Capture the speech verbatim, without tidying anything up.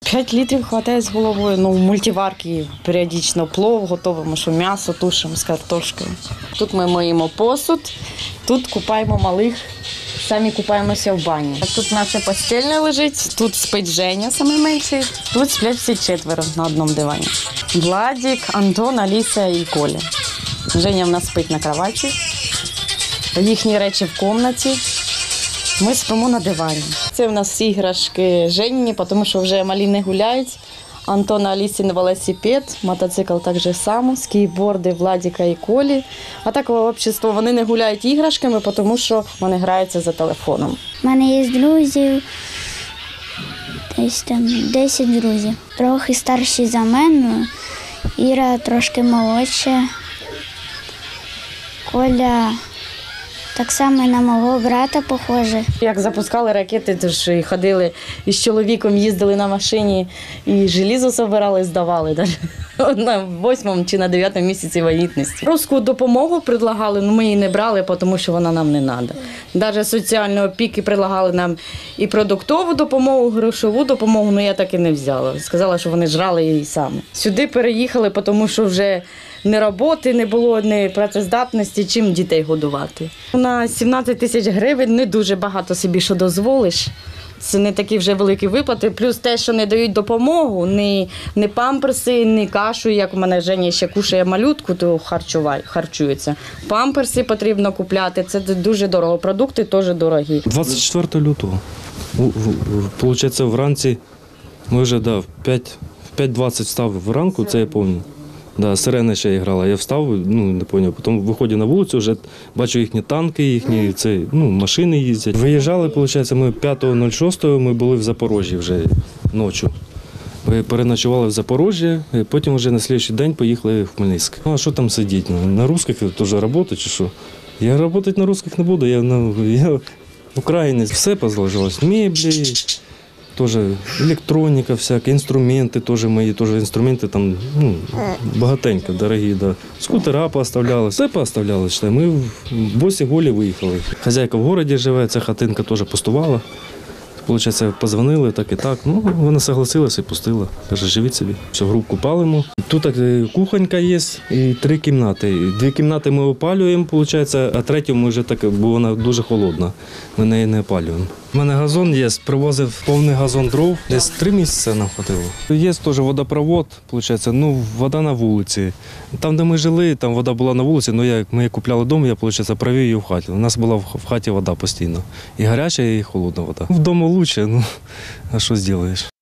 п'ять літрів вистачає з головою. Ну, в мультиварці періодично плов готуємо, що м'ясо тушимо з картошкою. Тут ми миємо посуд, тут купаємо малих, самі купаємося в бані. Тут наша постільня лежить, тут спить Женя, самий менший, тут сплять всі четверо на одному дивані. Владик, Антон, Аліса і Коля. Женя в нас спить на кроваті, їхні речі в кімнаті. Ми спимо на дивані. Це в нас іграшки Жені, тому що вже малі не гуляють. Антона, Алісін велосипед, мотоцикл так же само, скейтборди Владіка і Колі. А так общество, вони не гуляють іграшками, тому що вони граються за телефоном. У мене є друзі, десь там десять друзів. Трохи старші за мене, Іра трошки молодша, Коля так само на мого брата похоже. Як запускали ракети, то ж і ходили і з чоловіком їздили на машині, і желізо збирали, здавали на восьмому чи на дев'ятому місяці вагітності. Русську допомогу предлагали, але ми її не брали, тому що вона нам не треба. Навіть соціальні опіки предлагали нам і продуктову допомогу, грошову допомогу, але я так і не взяла. Сказала, що вони жрали її самі. Сюди переїхали, тому що вже ні роботи не було, ні працездатності, чим дітей годувати. На сімнадцять тисяч гривень не дуже багато собі що дозволиш. Це не такі вже великі виплати. Плюс те, що не дають допомогу, ні, ні памперси, ні кашу, як у мене Женя ще кушає малютку, то харчуває, харчується. Памперси потрібно купляти, це дуже дорого. Продукти теж дорогі. двадцять четвертого лютого, виходить, вранці, ми вже да, в п'ять двадцять встав вранку, це я пам'ятаю. Да, сирена ще грала. Я встав, ну не зрозумів. Потім виходжу на вулицю, вже бачу їхні танки, їхні це, ну, машини їздять. Виїжджали, виходить, ми п'ятого шостого ми були в Запоріжжі вже ночі. Переночували в Запоріжжі, потім вже на наступний день поїхали в Хмельницьк. Ну а що там сидіти? На русских теж працювати чи що? Я працювати на русских не буду, я, ну, я українець. Все позалежалось, меблі. Тоже електроніка всяка, інструменти теж мої, теж інструменти там, ну, багатенько, дорогі, да. Скутера пооставляли, все пооставляли. Ми в босі голі виїхали. Хазяйка в місті живе, ця хатинка теж пустувала. Получається, позвонили, так і так. Ну, вона согласилася і пустила. Каже, живіть собі. Все, грубку палимо. Тут кухонька є і три кімнати. Дві кімнати ми опалюємо, виходить, а третю ми вже так, бо вона дуже холодна. Ми неї не опалюємо. У мене газон є, привозив повний газон дров. Десь три місяці нам хватило. Є теж водопровод, виходить, ну, вода на вулиці. Там, де ми жили, там вода була на вулиці, але я, ми купляли дом, я, виходить, провів її в хаті. У нас була в хаті вода постійно. І гаряча, і холодна вода. Вдома краще, ну, а що зробиш?